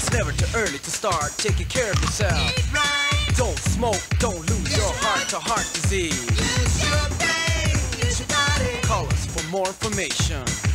It's never too early to start taking care of yourself. Eat right. Don't smoke, don't lose your heart-to-heart disease. Use your brain, use your body. Call us for more information.